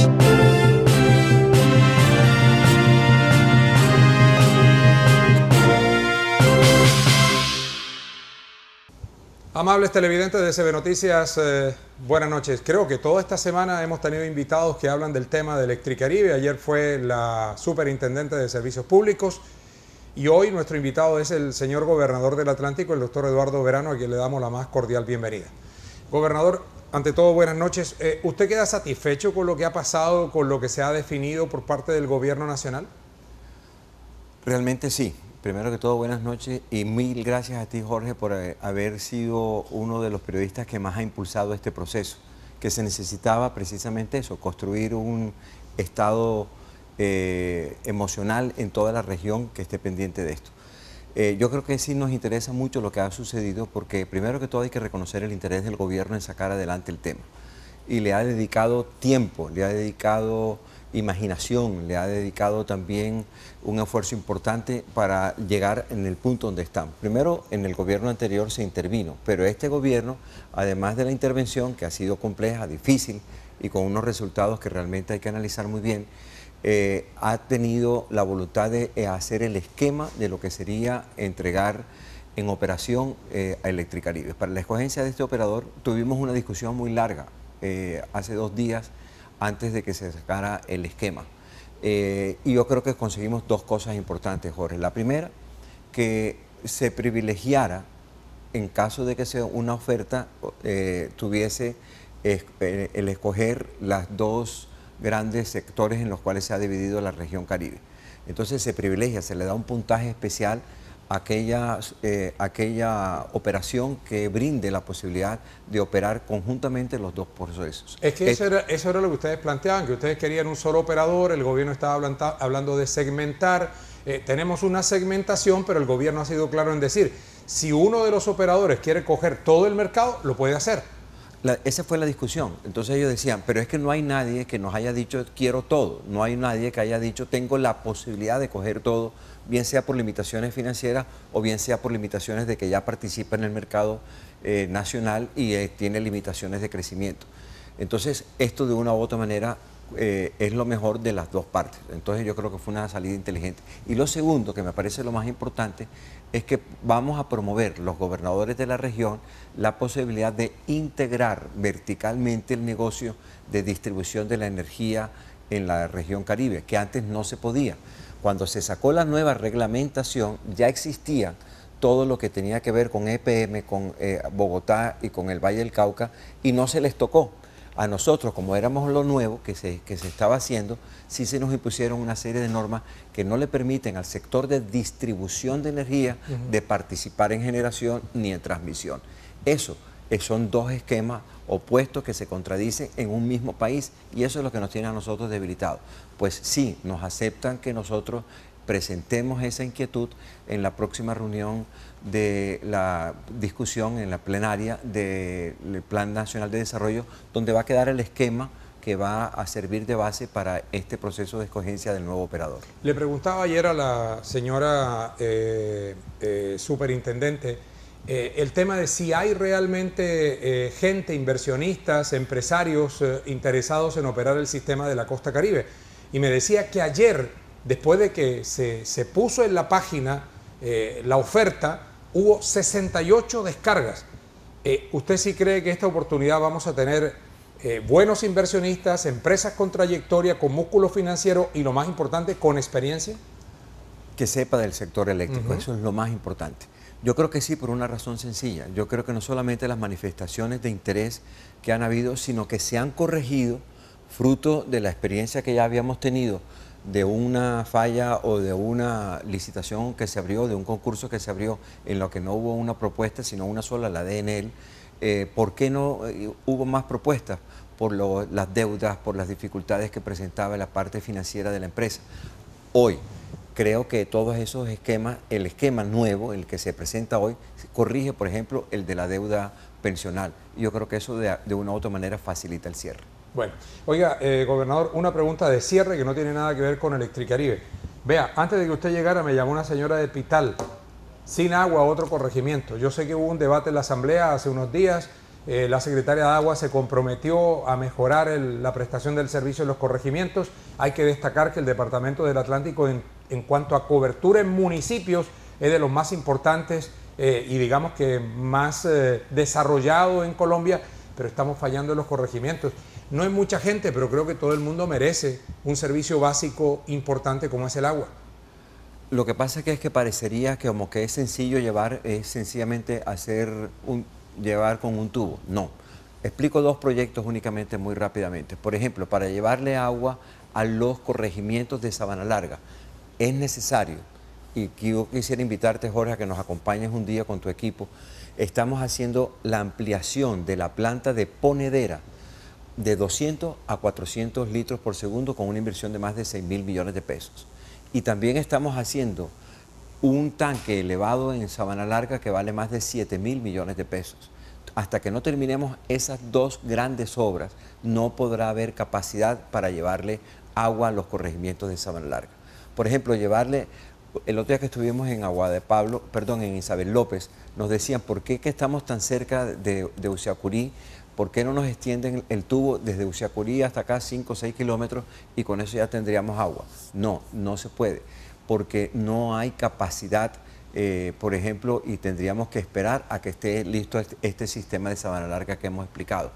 Amables televidentes de CB Noticias, buenas noches. Creo que toda esta semana hemos tenido invitados que hablan del tema de Electricaribe. Ayer fue la superintendente de Servicios Públicos y hoy nuestro invitado es el señor gobernador del Atlántico, el doctor Eduardo Verano, a quien le damos la más cordial bienvenida. Gobernador, ante todo, buenas noches. ¿Usted queda satisfecho con lo que ha pasado, con lo que se ha definido por parte del gobierno nacional? Realmente sí. Primero que todo, buenas noches y mil gracias a ti, Jorge, por haber sido uno de los periodistas que más ha impulsado este proceso, que se necesitaba precisamente eso, construir un estado emocional en toda la región que esté pendiente de esto. Yo creo que sí nos interesa mucho lo que ha sucedido porque primero que todo hay que reconocer el interés del gobierno en sacar adelante el tema. Y le ha dedicado tiempo, le ha dedicado imaginación, le ha dedicado también un esfuerzo importante para llegar en el punto donde estamos. Primero, en el gobierno anterior se intervino, pero este gobierno, además de la intervención, que ha sido compleja, difícil y con unos resultados que realmente hay que analizar muy bien, ha tenido la voluntad de hacer el esquema de lo que sería entregar en operación a Electricaribe. Para la escogencia de este operador tuvimos una discusión muy larga hace 2 días antes de que se sacara el esquema. Y yo creo que conseguimos 2 cosas importantes, Jorge. La primera, que se privilegiara, en caso de que sea una oferta, tuviese el escoger las 2 grandes sectores en los cuales se ha dividido la región Caribe. Entonces se privilegia, se le da un puntaje especial a aquella operación que brinde la posibilidad de operar conjuntamente los 2 procesos. Es que eso era lo que ustedes planteaban, que ustedes querían un solo operador, el gobierno estaba hablando de segmentar, tenemos una segmentación, pero el gobierno ha sido claro en decir, si uno de los operadores quiere coger todo el mercado, lo puede hacer. Esa fue la discusión. Entonces ellos decían, pero es que no hay nadie que nos haya dicho quiero todo, no hay nadie que haya dicho tengo la posibilidad de coger todo, bien sea por limitaciones financieras o bien sea por limitaciones de que ya participa en el mercado nacional y tiene limitaciones de crecimiento. Entonces esto de una u otra manera es lo mejor de las 2 partes. Entonces yo creo que fue una salida inteligente. Y lo segundo, que me parece lo más importante, es que vamos a promover los gobernadores de la región la posibilidad de integrar verticalmente el negocio de distribución de la energía en la región Caribe, que antes no se podía. Cuando se sacó la nueva reglamentación ya existía todo lo que tenía que ver con EPM, con Bogotá y con el Valle del Cauca y no se les tocó. A nosotros, como éramos lo nuevo que se estaba haciendo, sí se nos impusieron una serie de normas que no le permiten al sector de distribución de energía de participar en generación ni en transmisión. Eso son 2 esquemas opuestos que se contradicen en un mismo país y eso es lo que nos tiene a nosotros debilitados. Pues sí, nos aceptan que nosotros presentemos esa inquietud en la próxima reunión de la discusión en la plenaria del Plan Nacional de Desarrollo, donde va a quedar el esquema que va a servir de base para este proceso de escogencia del nuevo operador. Le preguntaba ayer a la señora superintendente el tema de si hay realmente gente, inversionistas, empresarios interesados en operar el sistema de la costa Caribe. Y me decía que ayer, después de que se puso en la página la oferta, hubo 68 descargas. ¿Usted sí cree que esta oportunidad vamos a tener buenos inversionistas, empresas con trayectoria, con músculo financiero y lo más importante, con experiencia? Que sepa del sector eléctrico, eso es lo más importante. Yo creo que sí, por una razón sencilla. Yo creo que no solamente las manifestaciones de interés que han habido, sino que se han corregido fruto de la experiencia que ya habíamos tenido de una falla o de una licitación que se abrió, de un concurso que se abrió en lo que no hubo una propuesta, sino una sola, la de Enel. ¿Por qué no hubo más propuestas? Por las deudas, por las dificultades que presentaba la parte financiera de la empresa. Hoy, creo que todos esos esquemas, el esquema nuevo, el que se presenta hoy, corrige, por ejemplo, el de la deuda pensional. Yo creo que eso de una u otra manera facilita el cierre. Bueno, oiga, gobernador, una pregunta de cierre que no tiene nada que ver con Electricaribe. Vea, antes de que usted llegara me llamó una señora de Pital, sin agua, otro corregimiento. Yo sé que hubo un debate en la asamblea hace unos días La secretaria de Agua se comprometió a mejorar la prestación del servicio en los corregimientos. Hay que destacar que el Departamento del Atlántico, en cuanto a cobertura en municipios, es de los más importantes y digamos que más desarrollado en Colombia, pero estamos fallando en los corregimientos. No hay mucha gente, pero creo que todo el mundo merece un servicio básico importante como es el agua. Lo que pasa es que parecería que como que es sencillo llevar, es sencillamente llevar con un tubo. No. Explico dos proyectos únicamente muy rápidamente. Por ejemplo, para llevarle agua a los corregimientos de Sabana Larga es necesario, y yo quisiera invitarte, Jorge, a que nos acompañes un día con tu equipo. Estamos haciendo la ampliación de la planta de ponedera de 200 a 400 litros por segundo con una inversión de más de 6.000 millones de pesos. Y también estamos haciendo un tanque elevado en Sabana Larga que vale más de 7.000 millones de pesos. Hasta que no terminemos esas dos grandes obras, no podrá haber capacidad para llevarle agua a los corregimientos de Sabana Larga. Por ejemplo, llevarle, el otro día que estuvimos en en Isabel López, nos decían, ¿por qué que estamos tan cerca de Usiacurí? ¿Por qué no nos extienden el tubo desde Usiacurí hasta acá 5 o 6 kilómetros y con eso ya tendríamos agua? No, no se puede, porque no hay capacidad, por ejemplo, y tendríamos que esperar a que esté listo este sistema de Sabana Larga que hemos explicado.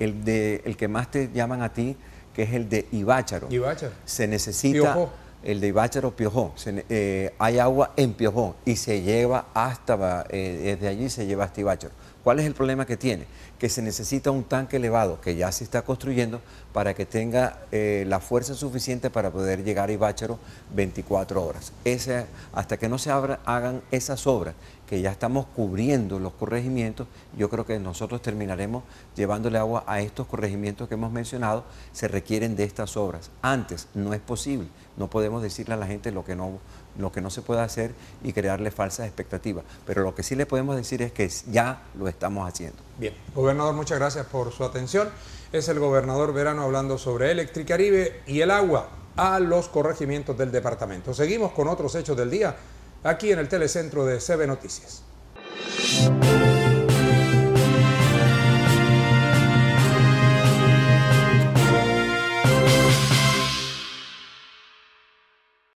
El que más te llaman a ti, que es el de Ibácharo. Se necesita... Piojó. El de Ibácharo, Piojó. Hay agua en Piojó y se lleva hasta, desde allí se lleva hasta Ibácharo. ¿Cuál es el problema que tiene? Que se necesita un tanque elevado que ya se está construyendo para que tenga la fuerza suficiente para poder llegar a Ibácharo 24 horas. Hasta que no se hagan esas obras, que ya estamos cubriendo los corregimientos, yo creo que nosotros terminaremos llevándole agua a estos corregimientos que hemos mencionado. Se requieren de estas obras. Antes no es posible, no podemos decirle a la gente lo que no se puede hacer y crearle falsas expectativas. Pero lo que sí le podemos decir es que ya lo estamos haciendo. Bien, gobernador, muchas gracias por su atención. Es el gobernador Verano hablando sobre Electricaribe y el agua a los corregimientos del departamento. Seguimos con otros hechos del día aquí en el Telecentro de CB Noticias.